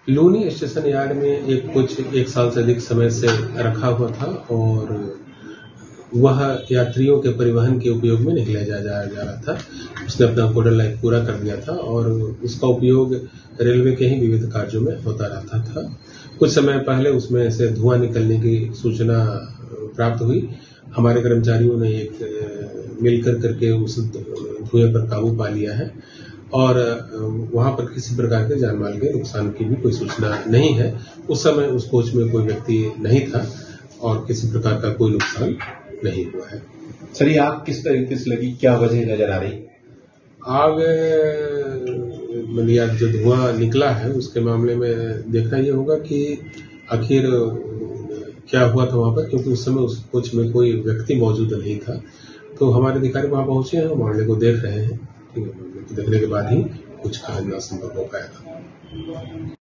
Luni station yard में एक साल से अधिक समय से रखा हुआ था और वह यात्रियों के परिवहन के उपयोग में नहीं लिया जा रहा था। उसने अपना कोडर लाइफ पूरा कर दिया था और उसका उपयोग रेलवे के ही विविध कार्यों में होता रहता था। कुछ समय पहले उसमें से धुआं निकलने की सूचना प्राप्त हुई। हमारे कर्मचारियों ने मिलकर करके उस धुएं पर काबू पा लिया है और वहां पर किसी प्रकार के जानमाल के नुकसान की भी कोई सूचना नहीं है। उस समय उस कोच में कोई व्यक्ति नहीं था और किसी प्रकार का कोई नुकसान नहीं हुआ है। सर, ये आग किस तरीके से लगी, क्या वजह नजर आ रही? आग मतलब जो धुआं निकला है उसके मामले में देखना ये होगा कि आखिर क्या हुआ था वहां पर, क्योंकि उस समय उस कोच में कोई व्यक्ति मौजूद नहीं था। तो हमारे अधिकारी वहां पहुंचे हैं, मामले को देख रहे हैं। देखने के बाद ही कुछ कहना संभव हो पाएगा।